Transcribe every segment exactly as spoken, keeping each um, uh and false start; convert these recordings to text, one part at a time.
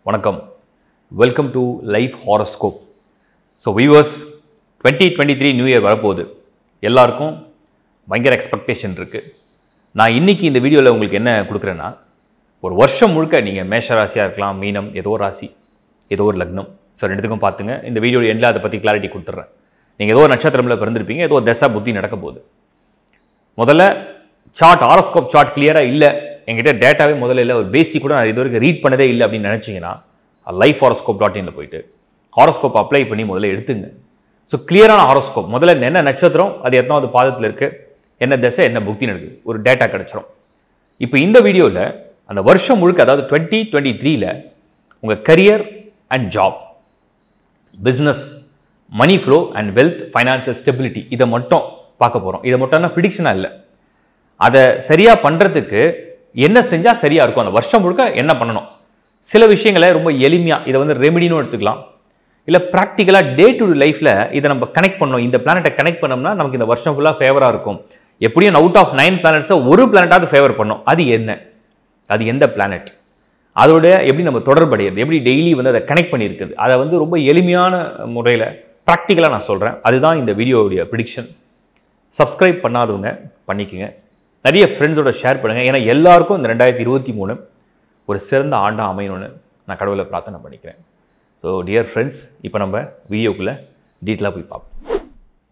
வணக்கம். Welcome to life horoscope. So viewers, twenty twenty three new year வரப்போகுது. எல்லாருக்கும் பயங்கர எக்ஸ்பெக்டேஷன் இருக்குது. நான் இன்றைக்கி இந்த வீடியோவில் உங்களுக்கு என்ன கொடுக்குறேன்னா, ஒரு வருஷம் முழுக்க நீங்கள் மேஷ ராசியாக இருக்கலாம், மீனம், ஏதோ ஒரு ராசி, ஏதோ ஒரு லக்னம். ஸோ ரெண்டுத்துக்கும் பார்த்துங்க. இந்த வீடியோ எண்டில் அதை பற்றி கிளாரிட்டி கொடுத்துட்றேன். நீங்கள் ஏதோ ஒரு நட்சத்திரமில் பிறந்திருப்பீங்க, ஏதோ தசா புத்தி நடக்க போகுது. முதல்ல சார்ட், ஹாரோஸ்கோப் சார்ட் கிளியராக இல்லை, என்கிட்ட டேட்டாவே முதல்ல இல்லை, ஒரு பேசிக் கூட நான் இது வரைக்கும் ரீட் பண்ணதே இல்லை அப்படின்னு நினச்சிங்கன்னா லைஃப் ஹாரோஸ்கோப் டாட் இனில் போயிட்டு ஹாரோஸ்கோப் அப்ளை பண்ணி முதல்ல எடுத்துங்க. ஸோ கிளியரான ஹாரோஸ்கோப், முதல்ல என்ன நட்சத்திரம், அது எத்தனாவது பாதத்தில் இருக்குது, என்ன தசை, என்ன புக்தி நடக்குது, ஒரு டேட்டா கிடச்சிரும். இப்போ இந்த வீடியோவில் அந்த வருஷம் முழுக்க, அதாவது டுவெண்ட்டி டுவெண்ட்டி த்ரீல உங்கள் career and job, business, money flow and wealth, financial stability, இதை மட்டும் பார்க்க போகிறோம். இதை மட்டும்னா ப்ரிடிக்ஷனாக இல்லை, அதை சரியாக பண்ணுறதுக்கு என்ன செஞ்சால் சரியாக இருக்கும், அந்த வருஷம் முழுக்க என்ன பண்ணணும். சில விஷயங்களை ரொம்ப எளிமையாக இதை வந்து ரெமிடின்னு எடுத்துக்கலாம், இல்லை ப்ராக்டிக்கலாக டே டு டே லைஃப்பில் இதை நம்ம கனெக்ட் பண்ணோம், இந்த பிளானட்டை கனெக்ட் பண்ணோம்னா நமக்கு இந்த வருஷம் ஃபுல்லாக ஃபேவராக இருக்கும். எப்படியும் அவுட் ஆஃப் நைன் பிளானட்ஸை ஒரு பிளானட்டாவது ஃபேவர் பண்ணோம். அது என்ன, அது எந்த பிளானட், அதோட எப்படி நம்ம தொடர்படைகிறது, எப்படி டெய்லி வந்து அதை கனெக்ட் பண்ணியிருக்குது, அதை வந்து ரொம்ப எளிமையான முறையில் ப்ராக்டிக்கலாக நான் சொல்கிறேன். அதுதான் இந்த வீடியோவுடைய ப்ரிடிக்ஷன். சப்ஸ்கிரைப் பண்ணாதவங்க பண்ணிக்கோங்க, நிறைய ஃப்ரெண்ட்ஸோட ஷேர் பண்ணுங்கள். ஏன்னா எல்லாருக்கும் இந்த ரெண்டாயிரத்தி இருபத்தி மூணு ஒரு சிறந்த ஆண்டாக அமையணும்னு நான் கடவுளை பிரார்த்தனை பண்ணிக்கிறேன். ஸோ டியர் ஃப்ரெண்ட்ஸ், இப்போ நம்ம வீடியோக்குள்ளே டீட்டெயிலாக போய் பார்ப்போம்.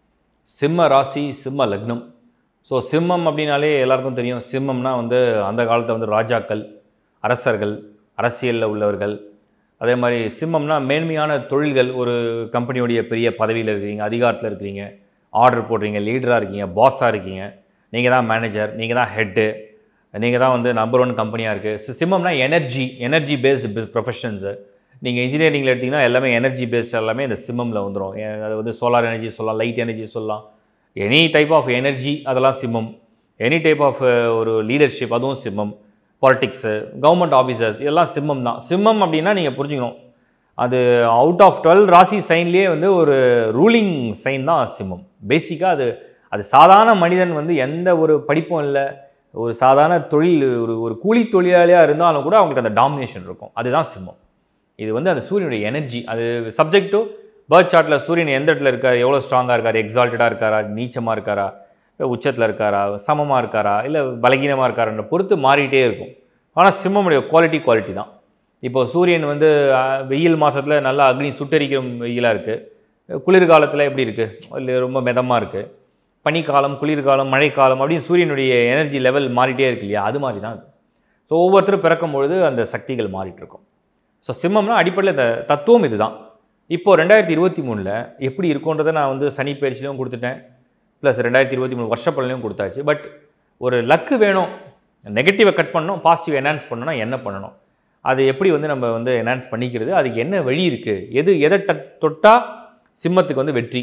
சிம்ம ராசி, சிம்ம லக்னம். ஸோ சிம்மம் அப்படின்னாலே எல்லாருக்கும் தெரியும். சிம்மம்னா வந்து அந்த காலத்தில் வந்து ராஜாக்கள், அரசர்கள், அரசியலில் உள்ளவர்கள். அதே மாதிரி சிம்மம்னா மேன்மையான தொழில்கள், ஒரு கம்பெனியோடைய பெரிய பதவியில் இருக்கிறீங்க, அதிகாரத்தில் இருக்கிறீங்க, ஆர்டர் போடுறீங்க, லீடராக இருக்கீங்க, பாஸாக இருக்கீங்க, நீங்கள் தான் மேனேஜர், நீங்கள் தான் ஹெட்டு, நீங்கள் தான் வந்து நம்பர் ஒன் கம்பெனியாக இருக்குது. ஸோ சிம்மம்னா energy, energy based biz professions. நீங்கள் இன்ஜினியரிங்கில் எடுத்திங்கன்னா எல்லாமே எனர்ஜி பேஸ்ட், எல்லாமே இந்த சிம்மமில் வந்துடும். அது வந்து சோலார் எனர்ஜி சொல்லலாம், லைட் எனர்ஜி சொல்லலாம், எனி டைப் ஆஃப் எனர்ஜி, அதெல்லாம் சிம்மம். எனி டைப் ஆஃப் ஒரு லீடர்ஷிப், அதுவும் சிம்மம். பாலிட்டிக்ஸு, கவர்மெண்ட் ஆஃபீஸர்ஸ், இதெல்லாம் சிம்மம் தான். சிம்மம் அப்படின்னா நீங்கள் புரிஞ்சுக்கணும், அது அவுட் ஆஃப் டுவெல் ராசி சைன்லேயே வந்து ஒரு ரூலிங் சைன் தான் சிம்மம். பேசிக்காக அது அது சாதாரண மனிதன் வந்து எந்த ஒரு படிப்பும் இல்லை, ஒரு சாதாரண தொழில், ஒரு ஒரு கூலி தொழிலாளியாக இருந்தாலும் கூட அவங்களுக்கு அந்த டாமினேஷன் இருக்கும். அதுதான் சிம்மம். இது வந்து அந்த சூரியனுடைய எனர்ஜி. அது சப்ஜெக்ட் டு பர்த் சார்ட்டில் சூரியன் எந்த இடத்துல இருக்கார், எவ்வளோ ஸ்ட்ராங்காக இருக்கார், எக்ஸால்ட்டடாக இருக்காரா, நீச்சமாக இருக்காரா, உச்சத்தில் இருக்காரா, சமமாக இருக்காரா, இல்லை பலகீனமாக இருக்காருன்ற பொறுத்து மாறிட்டே இருக்கும். ஆனால் சிம்மமுடைய குவாலிட்டி குவாலிட்டி தான். இப்போது சூரியன் வந்து வெயில் மாதத்தில் நல்லா அக்னி சுட்டரிக்கும் வெயிலாக இருக்குது, குளிர்காலத்தில் எப்படி இருக்குது, இல்லை ரொம்ப மிதமாக இருக்குது, பனிக்காலம், குளிர்காலம், மழைக்காலம் அப்படின்னு சூரியனுடைய எனர்ஜி லெவல் மாறிட்டே இருக்கு இல்லையா, அது மாதிரி தான் அது. ஸோ ஒவ்வொருத்தரும் பிறக்கும் பொழுது அந்த சக்திகள் மாறிட்டுருக்கும். ஸோ சிம்மம்னா அடிப்படையில் இந்த தத்துவம் இது தான். இப்போது ரெண்டாயிரத்தி இருபத்தி மூணில் எப்படி இருக்குன்றதை நான் வந்து சனி பயிற்சியிலையும் கொடுத்துட்டேன், ப்ளஸ் ரெண்டாயிரத்தி இருபத்தி மூணு வருஷ பலனையும் கொடுத்தாச்சு. பட் ஒரு லக்கு வேணும், நெகட்டிவை கட் பண்ணணும், பாசிட்டிவ் என்ஹான்ஸ் பண்ணணும்னா என்ன பண்ணணும், அது எப்படி வந்து நம்ம வந்து என்ஹான்ஸ் பண்ணிக்கிறது, அதுக்கு என்ன வழி இருக்குது, எது எதை ட தொட்டால் சிம்மத்துக்கு வந்து வெற்றி,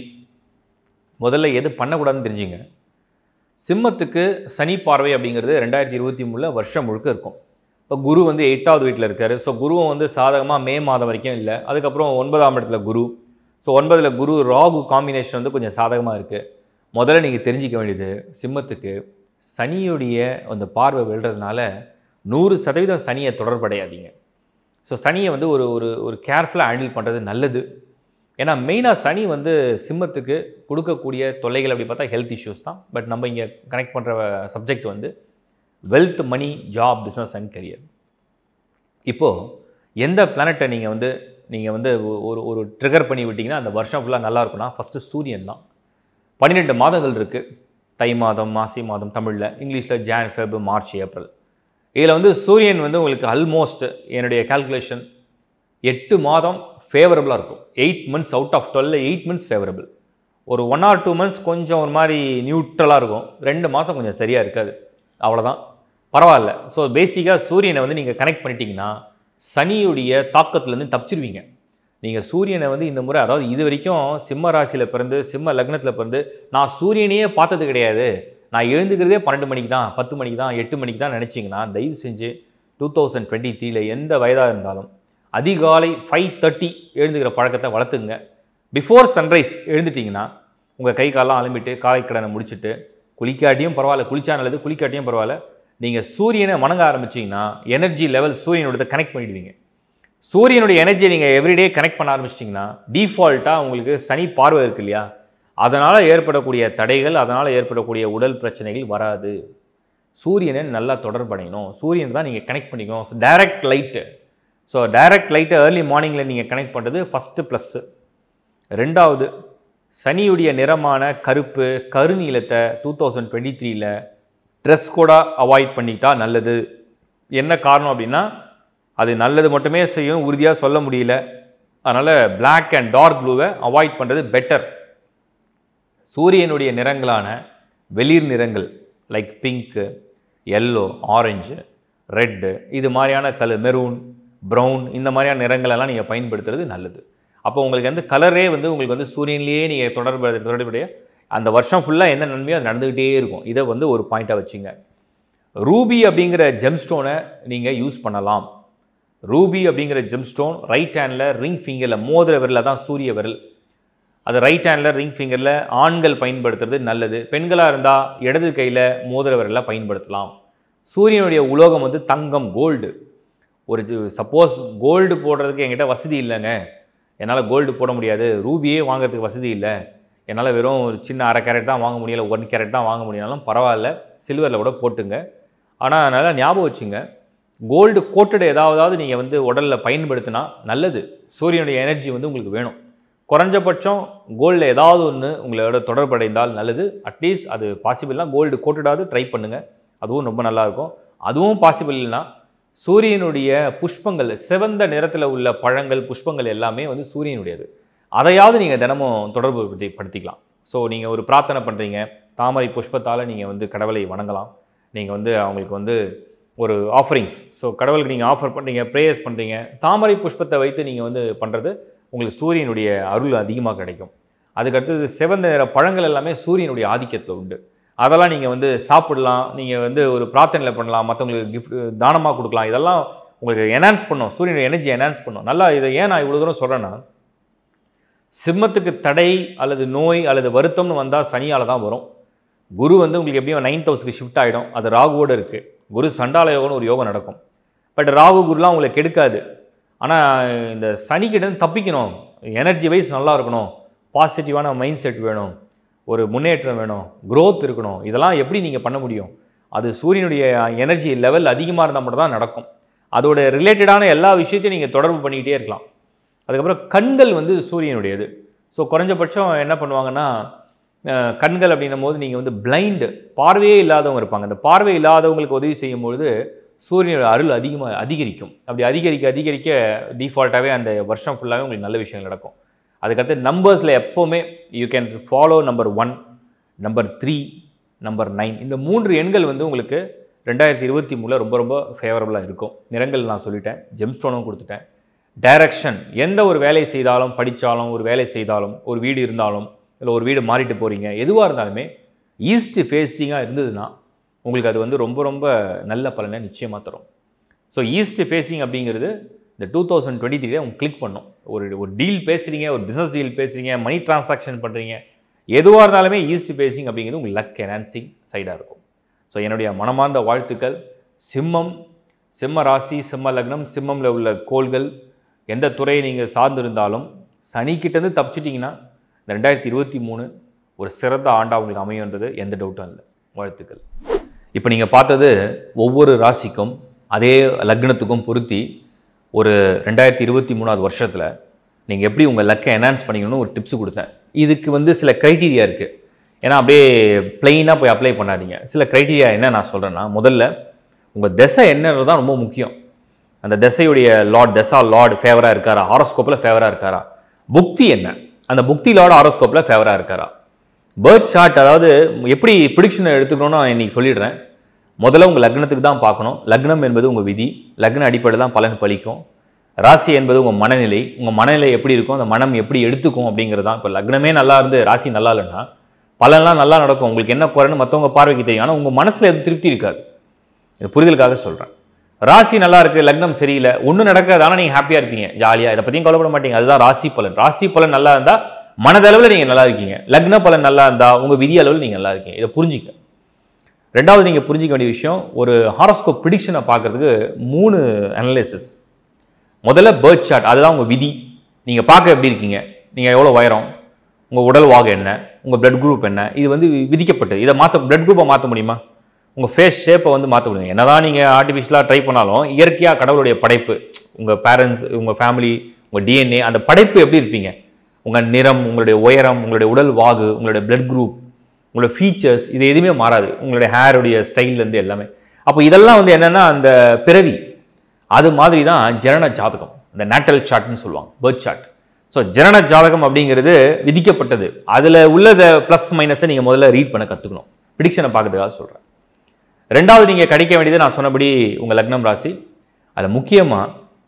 முதல்ல எது பண்ணக்கூடாதுன்னு தெரிஞ்சுங்க. சிம்மத்துக்கு சனி பார்வை அப்படிங்கிறது ரெண்டாயிரத்தி இருபத்தி மூணில் வருஷம் முழுக்க இருக்கும். இப்போ குரு வந்து எட்டாவது வீட்டில் இருக்கார். ஸோ குருவும் வந்து சாதகமாக மே மாதம் வரைக்கும் இல்லை. அதுக்கப்புறம் ஒன்பதாம் இடத்துல குரு. ஸோ ஒன்பதில் குரு ராகு காம்பினேஷன் வந்து கொஞ்சம் சாதகமாக இருக்குது. முதல்ல நீங்கள் தெரிஞ்சிக்க வேண்டியது, சிம்மத்துக்கு சனியுடைய அந்த பார்வை விழுறதுனால நூறு சதவீதம் சனியை தொடர்படையாதீங்க. ஸோ சனியை வந்து ஒரு ஒரு ஒரு கேர்ஃபுல்லாக ஹேண்டில் பண்ணுறது நல்லது. ஏன்னா மெயினாக சனி வந்து சிம்மத்துக்கு கொடுக்கக்கூடிய தொல்லைகள் அப்படி பார்த்தா ஹெல்த் இஷ்யூஸ் தான். பட் நம்ம இங்கே கனெக்ட் பண்ணுற சப்ஜெக்ட் வந்து wealth, money, job, business and career. இப்போது எந்த பிளானட்டை நீங்கள் வந்து நீங்கள் வந்து ஒரு ஒரு ட்ரிகர் பண்ணி விட்டிங்கன்னா அந்த வருஷம் ஃபுல்லாக நல்லா இருக்குன்னா, ஃபஸ்ட்டு சூரியன் தான். பன்னிரெண்டு மாதங்கள் இருக்குது, தை மாதம், மாசி மாதம் தமிழில், இங்கிலீஷில் ஜான், ஃபெப், மார்ச், ஏப்ரல். இதில் வந்து சூரியன் வந்து உங்களுக்கு ஆல்மோஸ்ட் என்னுடைய கால்குலேஷன் எட்டு மாதம் ஃபேவரபுளாக இருக்கும். Eight months out of twelve, eight months favourable. ஒரு ஒன் ஆர் டூ மந்த்ஸ் கொஞ்சம் ஒரு மாதிரி நியூட்ரலாக இருக்கும், ரெண்டு மாதம் கொஞ்சம் சரியாக இருக்காது, அவ்வளோதான், பரவாயில்ல. ஸோ பேசிக்காக சூரியனை வந்து நீங்கள் கனெக்ட் பண்ணிட்டீங்கன்னா சனியுடைய தாக்கத்துலேருந்து தப்பிச்சிருவீங்க. நீங்கள் சூரியனை வந்து இந்த முறை, அதாவது இது வரைக்கும் சிம்ம ராசியில் பிறந்து சிம்ம லக்னத்தில் பிறந்து நான் சூரியனையே பார்த்தது கிடையாது, நான் எழுந்துக்கிறதே பன்னெண்டு மணிக்கு தான், பத்து மணிக்கு தான், எட்டு மணிக்கு தான் நினச்சிங்கன்னா, தயவு செஞ்சு டூ தௌசண்ட் டுவெண்ட்டி த்ரீல எந்த வயதாக இருந்தாலும் அதிகாலை ஃபைவ் தேர்ட்டி எழுந்துக்கிற பழக்கத்தை வளர்த்துங்க. பிஃபோர் சன்ரைஸ் எழுந்துட்டிங்கன்னா உங்கள் கை காலெலாம் அலம்பிட்டு காலை கடனை முடிச்சுட்டு, குளிக்காட்டியும் பரவாயில்ல, குளிச்சா நல்லது, குளிக்காட்டியும் பரவாயில்ல, நீங்கள் சூரியனை வணங்க ஆரம்பிச்சிங்கன்னா எனர்ஜி லெவல் சூரியனோட கனெக்ட் பண்ணிடுவீங்க. சூரியனுடைய எனர்ஜியை நீங்கள் எவ்ரிடே கனெக்ட் பண்ண ஆரம்பிச்சிட்டிங்கன்னா டிஃபால்ட்டாக உங்களுக்கு சனி பார்வை இருக்கு இல்லையா, அதனால் ஏற்படக்கூடிய தடைகள், அதனால் ஏற்படக்கூடிய உடல் பிரச்சனைகள் வராது. சூரியனை நல்லா தொடர்படையணும், சூரியன் தான் நீங்கள் கனெக்ட் பண்ணிக்கணும். டைரக்ட் லைட்டு, ஸோ டைரக்ட் லைட்டை ஏர்லி மார்னிங்கில் நீங்கள் கனெக்ட் பண்ணுறது ஃபஸ்ட்டு ப்ளஸ்ஸு. ரெண்டாவது, சனியுடைய நிறமான கருப்பு கருநீலத்தை டூ தௌசண்ட் டுவெண்ட்டி த்ரீல ட்ரெஸ் கோடாக அவாய்ட் பண்ணிட்டா நல்லது. என்ன காரணம் அப்படின்னா, அது நல்லது மட்டுமே செய்யும் உறுதியாக சொல்ல முடியல. அதனால் பிளாக் அண்ட் டார்க் ப்ளூவை அவாய்ட் பண்ணுறது பெட்டர். சூரியனுடைய நிறங்களான வெளிர் நிறங்கள் like pink, yellow, orange, red, இது மாதிரியான கலர், மெரூன், ப்ரௌன், இந்த மாதிரியான நிறங்களெல்லாம் நீங்கள் பயன்படுத்துறது நல்லது. அப்போ உங்களுக்கு வந்து கலரே வந்து உங்களுக்கு வந்து சூரியன்லேயே நீங்கள் தொடர்பு தொடர்புடைய அந்த வருஷம் ஃபுல்லாக என்ன நன்மையோ அது நடந்துக்கிட்டே இருக்கும். இதை வந்து ஒரு பாயிண்ட்டாக வச்சுங்க. ரூபி அப்படிங்கிற ஜெம்ஸ்டோனை நீங்கள் யூஸ் பண்ணலாம். ரூபி அப்படிங்கிற ஜெம்ஸ்டோன் ரைட் ஹேண்டில் ரிங் ஃபிங்கரில், மோதிர விரலில் தான் சூரிய விரல், அது ரைட் ஹேண்டில் ரிங் ஃபிங்கரில் ஆண்கள் பயன்படுத்துறது நல்லது. பெண்களாக இருந்தால் இடது கையில் மோதிர விரலில் பயன்படுத்தலாம். சூரியனுடைய உலோகம் வந்து தங்கம், கோல்டு. ஒரு சப்போஸ் கோல்டு போடுறதுக்கு என்கிட்ட வசதி இல்லைங்க, என்னால் கோல்டு போட முடியாது, ரூபியே வாங்குறதுக்கு வசதி இல்லை, என்னால் வெறும் ஒரு சின்ன அரை கேரட் தான் வாங்க முடியல, ஒன் கேரட் தான் வாங்க முடியாலும் பரவாயில்ல, சில்வரில் கூட போட்டுங்க. ஆனால் அதனால் ஞாபகம் வச்சுங்க, கோல்டு கோட்டடு ஏதாவது நீங்கள் வந்து உடலில் பயன்படுத்தினா நல்லது. சூரியனுடைய எனர்ஜி வந்து உங்களுக்கு வேணும். குறைஞ்சபட்சம் கோல்டில் ஏதாவது ஒன்று உங்களோட தொடர்படைந்தால் நல்லது. அட்லீஸ்ட் அது பாசிபிள்னா கோல்டு கோட்டடாவது ட்ரை பண்ணுங்கள், அதுவும் ரொம்ப நல்லாயிருக்கும். அதுவும் பாசிபிள் இல்லைன்னா சூரியனுடைய புஷ்பங்கள், சிவந்த நிறத்தில் உள்ள பழங்கள், புஷ்பங்கள் எல்லாமே வந்து சூரியனுடையது, அதையாவது நீங்கள் தினமும் தொடர்பு படுத்தி படுத்திக்கலாம். ஸோ நீங்கள் ஒரு பிரார்த்தனை பண்ணுறீங்க, தாமரை புஷ்பத்தால் நீங்கள் வந்து கடவுளை வணங்கலாம். நீங்கள் வந்து அவங்களுக்கு வந்து ஒரு ஆஃபரிங்ஸ், ஸோ கடவுளுக்கு நீங்கள் ஆஃபர் பண்ணுறீங்க, ப்ரேயர்ஸ் பண்ணுறீங்க, தாமரை புஷ்பத்தை வைத்து நீங்கள் வந்து பண்ணுறது உங்களுக்கு சூரியனுடைய அருள் அதிகமாக கிடைக்கும். அதுக்கடுத்தது சிவந்த நிற பழங்கள் எல்லாமே சூரியனுடைய ஆதிக்கத்தில் உண்டு, அதெல்லாம் நீங்கள் வந்து சாப்பிடலாம், நீங்கள் வந்து ஒரு பிரார்த்தனையில் பண்ணலாம், மற்றவங்களுக்கு கிஃப்ட் தானமாக கொடுக்கலாம். இதெல்லாம் உங்களுக்கு என்ஹான்ஸ் பண்ணும், சூரியனுடைய எனர்ஜி என்ஹான்ஸ் பண்ணும். நல்லா இதை ஏன் நான் இவ்வளோ தூரம் சொல்கிறேன்னா, சிம்மத்துக்கு தடை அல்லது நோய் அல்லது வருத்தம்னு வந்தால் சனியால் தான் வரும். குரு வந்து உங்களுக்கு எப்படியும் நைன்த் ஹவுஸுக்கு ஷிஃப்ட் ஆகிடும், அது ராகுவோடு இருக்குது. குரு சண்டால யோகம்னு ஒரு யோகம் நடக்கும். பட் ராகு குருலாம் உங்களை கெடுக்காது. ஆனால் இந்த சனிக்கிட்ட தப்பிக்கணும், எனர்ஜி வைஸ் நல்லா இருக்கணும், பாசிட்டிவான மைண்ட் செட் வேணும், ஒரு முன்னேற்றம் வேணும், க்ரோத் இருக்கணும். இதெல்லாம் எப்படி நீங்கள் பண்ண முடியும்? அது சூரியனுடைய எனர்ஜி லெவல் அதிகமாக இருந்தால் மட்டும் தான் நடக்கும். அதோட ரிலேட்டடான எல்லா விஷயத்தையும் நீங்கள் தொடர்பு பண்ணிக்கிட்டே இருக்கலாம். அதுக்கப்புறம் கண்கள் வந்து சூரியனுடையது. ஸோ குறைஞ்சபட்சம் என்ன பண்ணுவாங்கன்னா, கண்கள் அப்படின்னும் போது நீங்கள் வந்து பிளைண்டு, பார்வையே இல்லாதவங்க இருப்பாங்க. அந்த பார்வை இல்லாதவங்களுக்கு உதவி செய்யும்பொழுது சூரியனோட அருள் அதிகமாக அதிகரிக்கும். அப்படி அதிகரிக்க அதிகரிக்க டிஃபால்ட்டாகவே அந்த வருஷம் ஃபுல்லாகவே உங்களுக்கு நல்ல விஷயங்கள் நடக்கும். அதுக்கடுத்து நம்பர்ஸில் எப்போவுமே you can follow number one, number three, number nine. இந்த மூன்று எண்கள் வந்து உங்களுக்கு ரெண்டாயிரத்தி இருபத்தி மூணில் ரொம்ப ரொம்ப ஃபேவரபுளாக இருக்கும். நிறங்கள் நான் சொல்லிட்டேன், ஜெம்ஸ்டோனும் கொடுத்துட்டேன். டைரக்ஷன், எந்த ஒரு வேலை செய்தாலும், படித்தாலும், ஒரு வேலை செய்தாலும், ஒரு வீடு இருந்தாலும், இல்லை ஒரு வீடு மாறிட்டு போகிறீங்க, எதுவாக இருந்தாலுமே ஈஸ்ட் ஃபேஸிங்காக இருந்ததுன்னா உங்களுக்கு அது வந்து ரொம்ப ரொம்ப நல்ல பலனை நிச்சயமாக தரும். ஸோ ஈஸ்ட் ஃபேஸிங் அப்படிங்கிறது இந்த டூ தௌசண்ட் டுவெண்ட்டி த்ரீல உங்களுக்கு கிளிக் பண்ணும். ஒரு ஒரு டீல் பேசுகிறீங்க, ஒரு பிஸ்னஸ் டீல் பேசுகிறீங்க, மணி டிரான்சாக்ஷன் பண்ணுறீங்க, எதுவாக இருந்தாலுமே ஈஸ்ட் ஃபேஸிங் அப்படிங்கிறது உங்களுக்கு லக் என்ஹான்சிங் சைடாக இருக்கும். ஸோ என்னுடைய மனமார்ந்த வாழ்த்துக்கள். சிம்மம், சிம்ம ராசி, சிம்ம லக்னம், சிம்மமில் உள்ள கோள்கள், எந்த துறையை நீங்கள் சார்ந்திருந்தாலும் சனிக்கிட்டேருந்து தப்பிச்சிட்டிங்கன்னா இந்த ரெண்டாயிரத்தி இருபத்தி மூணு ஒரு சிறந்த ஆண்டாக உங்களுக்கு அமையுன்றது எந்த டவுட்டும் இல்லை. வாழ்த்துக்கள். இப்போ நீங்கள் பார்த்தது ஒவ்வொரு ராசிக்கும் அதே லக்னத்துக்கும் பொருத்தி ஒரு ரெண்டாயிரத்தி இருபத்தி மூணாவது வருஷத்தில் நீங்கள் எப்படி உங்கள் லக்கை என்ஹான்ஸ் பண்ணிக்கணும்னு ஒரு டிப்ஸ் கொடுத்தேன். இதுக்கு வந்து சில க்ரைட்டீரியா இருக்குது. ஏன்னா அப்படியே பிளெயினாக போய் அப்ளை பண்ணாதீங்க. சில க்ரைட்டீரியா என்ன நான் சொல்கிறேன்னா, முதல்ல உங்கள் திசை என்னன்றது தான் ரொம்ப முக்கியம். அந்த திசையுடைய லார்ட், தசா லார்டு ஃபேவராக இருக்காரா, ஹாரோஸ்கோப்பில் ஃபேவராக இருக்காரா, புக்தி என்ன, அந்த புக்தி லார்டு ஹாரோஸ்கோப்பில் ஃபேவராக இருக்காரா, பேர்த் சார்ட், அதாவது எப்படி ப்ரிடிக்ஷனை எடுத்துக்கணும்னு நான் இன்றைக்கி சொல்லிடுறேன். முதல்ல உங்கள் லக்னத்துக்கு தான் பார்க்கணும். லக்னம் என்பது உங்கள் விதி, லக்ன அடிப்படையில் தான் பலன் பலிக்கும். ராசி என்பது உங்கள் மனநிலை, உங்கள் மனநிலை எப்படி இருக்கும், அந்த மனம் எப்படி எடுத்துக்கும் அப்படிங்கிறது தான். இப்போ லக்னமே நல்லா இருந்து ராசி நல்லா இல்லைன்னா பலன்லாம் நல்லா நடக்கும், உங்களுக்கு என்ன குறைன்னு மற்றவங்க பார்வைக்கு தெரியும், ஆனால் உங்கள் மனசில் எது திருப்தி இருக்காது. இது புரிதலுக்காக சொல்கிறேன். ராசி நல்லா இருக்குது, லக்னம் சரியில்லை, ஒன்றும் நடக்காது, ஆனால் நீங்கள் ஹாப்பியாக இருப்பீங்க, ஜாலியாக, இதை பற்றியும் கவலைப்பட மாட்டீங்க. அதுதான் ராசி பலன். ராசி பலன் நல்லா இருந்தால் மனதளவில் நீங்கள் நல்லா இருக்கீங்க, லக்ன பலன் நல்லா இருந்தால் உங்கள் விதி அளவில் நீங்கள் நல்லா இருக்கீங்க. இதை புரிஞ்சிக்க. ரெண்டாவது நீங்கள் புரிஞ்சிக்க வேண்டிய விஷயம், ஒரு ஹாரோஸ்கோப் ப்ரிடிக்ஷனை பார்க்குறதுக்கு மூணு அனலைசிஸ். முதல்ல பர்த் சார்ட், அதுதான் உங்கள் விதி. நீங்கள் பார்க்க எப்படி இருக்கீங்க, நீங்கள் எவ்வளோ உயரம், உங்கள் உடல் வாகு என்ன, உங்கள் பிளட் குரூப் என்ன, இது வந்து விதிக்கப்பட்டது. இதை மாற்ற பிளட் குரூப்பை மாற்ற முடியுமா? உங்கள் ஃபேஸ் ஷேப்பை வந்து மாற்ற முடியும். என்ன தான் நீங்கள் ஆர்டிஃபிஷியலாக ட்ரை பண்ணாலும் இயற்கையாக கடவுளுடைய படைப்பு, உங்கள் பேரண்ட்ஸ், உங்கள் ஃபேமிலி, உங்கள் டிஎன்ஏ, அந்த படைப்பு எப்படி இருப்பீங்க, உங்கள் நிறம், உங்களுடைய உயரம், உங்களுடைய உடல் வாகு, உங்களுடைய பிளட் குரூப், உங்களோட ஃபீச்சர்ஸ், இது எதுவுமே மாறாது. உங்களுடைய ஹேருடைய ஸ்டைல்லேருந்து எல்லாமே. அப்போ இதெல்லாம் வந்து என்னென்னா அந்த பிறவி, அது மாதிரி தான் ஜனன ஜாதகம், இந்த நேட்டல் சார்ட்னு சொல்லுவாங்க, பர்த் சார்ட். ஸோ ஜனன ஜாதகம் அப்படிங்கிறது விதிக்கப்பட்டது. அதில் உள்ளதை ப்ளஸ் மைனஸை நீங்கள் முதல்ல ரீட் பண்ண கற்றுக்கணும். ப்ரிடிக்ஷனை பார்க்கறதுக்காக சொல்கிறேன். ரெண்டாவது நீங்கள் கிடைக்க வேண்டியது நான் சொன்னபடி உங்கள் லக்னம் ராசி. அதில் முக்கியமாக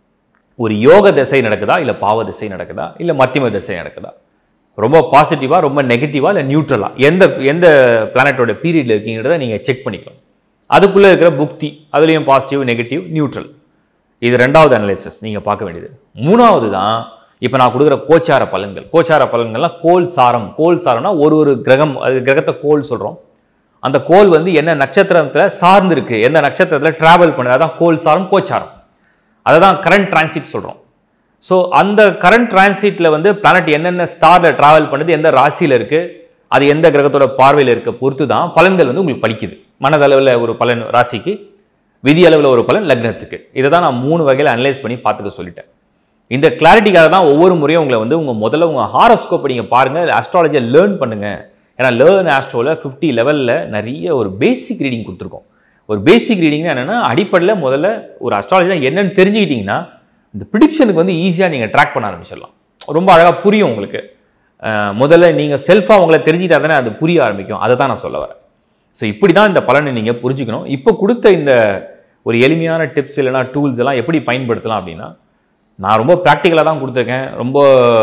ஒரு யோக திசை நடக்குதா, இல்லை பாவ திசை நடக்குதா, இல்லை மத்தியம திசை நடக்குதா, ரொம்ப பாசிட்டிவாக, ரொம்ப நெகட்டிவாக, இல்லை நியூட்ரலாக, எந்த எந்த பிளானட்டோட பீரியடில் இருக்கீங்கிறத நீங்கள் செக் பண்ணிக்கலாம். அதுக்குள்ளே இருக்கிற புக்தி, அதுலேயும் பாசிட்டிவ், நெகட்டிவ், நியூட்ரல். இது ரெண்டாவது அனலைசிஸ் நீங்கள் பார்க்க வேண்டியது. மூணாவது தான் இப்போ நான் கொடுக்குற கோச்சார பலன்கள். கோச்சார பலன்கள்லாம் கோல் சாரம். கோல் சாரம்னா ஒரு ஒரு கிரகம், அது கிரகத்தை கோல் சொல்கிறோம். அந்த கோல் வந்து என்ன நட்சத்திரத்தில் சார்ந்திருக்கு, எந்த நட்சத்திரத்தில் ட்ராவல் பண்ணுது, அதான் கோல் சாரம், கோச்சாரம். அதை தான் கரண்ட் டிரான்சிட் சொல்கிறோம். ஸோ அந்த கரண்ட் டிரான்சிட்டில் வந்து பிளானட் என்னென்ன ஸ்டாரில் ட்ராவல் பண்ணுது, எந்த ராசியில் இருக்குது, அது எந்த கிரகத்தோட பார்வையில் இருக்க பொறுத்து தான் பலன்கள் வந்து உங்களுக்கு படிக்குது. மனதளவில் ஒரு பலன் ராசிக்கு, விதி அளவில் ஒரு பலன் லக்னத்துக்கு. இதை தான் நான் மூணு வகையில் அனலைஸ் பண்ணி பார்த்துக்க சொல்லிட்டேன். இந்த கிளாரிட்டிக்காக தான் ஒவ்வொரு முறையும் உங்களை வந்து உங்கள் முதல்ல உங்கள் ஹாரோஸ்கோப்பை நீங்கள் பாருங்கள், அஸ்ட்ராலஜியை லேர்ன் பண்ணுங்கள். ஏன்னா லேர்ன் ஆஸ்ட்ரோவில் ஃபிஃப்டி லெவலில் நிறைய ஒரு பேசிக் ரீடிங் கொடுத்துருக்கோம். ஒரு பேசிக் ரீடிங்னா என்னென்னா, அடிப்படையில் முதல்ல ஒரு அஸ்ட்ராலஜி என்னென்னு தெரிஞ்சுக்கிட்டிங்கன்னா இந்த ப்ரிடிக்ஷனுக்கு வந்து ஈஸியாக நீங்கள் ட்ராக் பண்ண ஆரம்பிச்சிடலாம். ரொம்ப அழகாக புரியும் உங்களுக்கு. முதல்ல நீங்கள் செல்ஃபாக உங்களை தெரிஞ்சுக்கிட்டா தானே அது புரிய ஆரம்பிக்கும். அதை தான் நான் சொல்ல வரேன். ஸோ இப்படி தான் இந்த பலனை நீங்கள் புரிஞ்சுக்கணும். இப்போ கொடுத்த இந்த ஒரு எளிமையான டிப்ஸ் இல்லைனா டூல்ஸ் எல்லாம் எப்படி பயன்படுத்தலாம் அப்படின்னா, நான் ரொம்ப ப்ராக்டிக்கலாக தான் கொடுத்துருக்கேன். ரொம்ப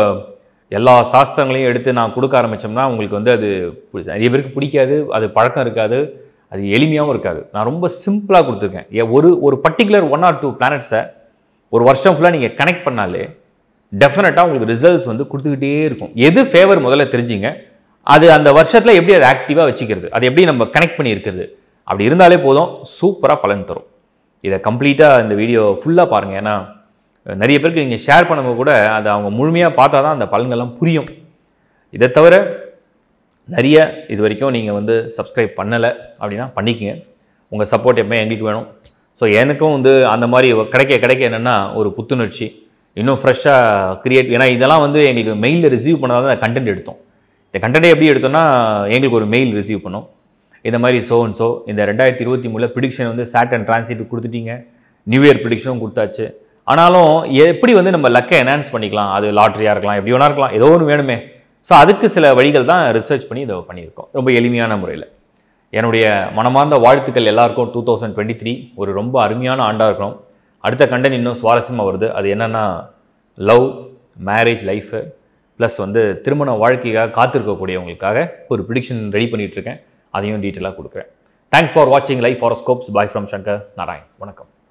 எல்லா சாஸ்திரங்களையும் எடுத்து நான் கொடுக்க ஆரம்பித்தோம்னா உங்களுக்கு வந்து அது நிறைய பேருக்கு பிடிக்காது, அது பழக்கம் இருக்காது, அது எளிமையாகவும் இருக்காது. நான் ரொம்ப சிம்பிளாக கொடுத்துருக்கேன். ஒரு ஒரு பர்டிகுலர் ஒன் ஆர் டூ பிளானட்ஸை ஒரு வருஷம் ஃபுல்லாக நீங்கள் கனெக்ட் பண்ணாலே டெஃபினட்டாக உங்களுக்கு ரிசல்ட்ஸ் வந்து கொடுத்துக்கிட்டே இருக்கும். எது ஃபேவர் முதல்ல தெரிஞ்சுங்க, அது அந்த வருஷத்தில் எப்படி அதை ஆக்டிவாக வச்சுக்கிறது, அதை எப்படி நம்ம கனெக்ட் பண்ணி இருக்கிறது, அப்படி இருந்தாலே போதும், சூப்பராக பலன் தரும். இதை கம்ப்ளீட்டாக இந்த வீடியோ ஃபுல்லாக பாருங்கள். ஏன்னா நிறைய பேருக்கு நீங்கள் ஷேர் பண்ணும்போது கூட அதை அவங்க முழுமையாக பார்த்தா தான் அந்த பலன்கள்லாம் புரியும். இதை தவிர நிறைய இது வரைக்கும் நீங்கள் வந்து சப்ஸ்கிரைப் பண்ணலை அப்படின்னா பண்ணிக்கங்க. உங்கள் சப்போர்ட் எப்போ எங்களுக்கு வேணும். ஸோ எனக்கும் வந்து அந்த மாதிரி கிடைக்க கிடைக்க என்னென்னா ஒரு புத்துணர்ச்சி, இன்னும் ஃப்ரெஷ்ஷாக க்ரியேட். ஏன்னா இதெல்லாம் வந்து எங்களுக்கு மெயிலில் ரிசீவ் பண்ணால் தான் கண்டென்ட் எடுத்தோம். இந்த கண்டென்ட்டை எப்படி எடுத்தோம்னா எங்களுக்கு ஒரு மெயில் ரிசீவ் பண்ணோம், இந்த மாதிரி ஸோ அண்ட் ஸோ இந்த ரெண்டாயிரத்தி இருபத்தி மூணில் ப்ரிடிக்ஷன் வந்து சாட்டர்ன் டிரான்சிட் கொடுத்துட்டீங்க, நியூ இயர் ப்ரிடிக்ஷனும் கொடுத்தாச்சு. ஆனாலும் எப்படி வந்து நம்ம லக்கை என்ஹான்ஸ் பண்ணிக்கலாம், அது லாட்ரியாக இருக்கலாம், எப்படி வேணா இருக்கலாம், ஏதோ ஒன்று வேணுமே. ஸோ அதுக்கு சில வழிகள் தான் ரிசர்ச் பண்ணி இதை பண்ணியிருக்கோம் ரொம்ப எளிமையான முறையில். என்னுடைய மனமார்ந்த வாழ்த்துக்கள் எல்லாருக்கும். டூ தௌசண்ட் டுவெண்ட்டி த்ரீ ஒரு ரொம்ப அருமையான ஆண்டாக இருக்கணும். அடுத்த கண்டென்ட் இன்னும் சுவாரஸ்யமாக வருது. அது என்னென்னா லவ், மேரேஜ் லைஃபு ப்ளஸ் வந்து திருமண வாழ்க்கைக்காக காத்திருக்கக்கூடியவங்களுக்காக ஒரு ப்ரிடிக்ஷன் ரெடி பண்ணிகிட்ருக்கேன். அதையும் டீட்டெயிலாக கொடுக்குறேன். தேங்க்ஸ் ஃபார் வாட்சிங் life horoscopes. Bye from Shankar Narayan. வணக்கம்.